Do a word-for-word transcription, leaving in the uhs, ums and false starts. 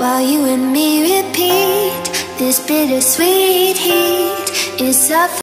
while you and me repeat this bittersweet heat is suffering.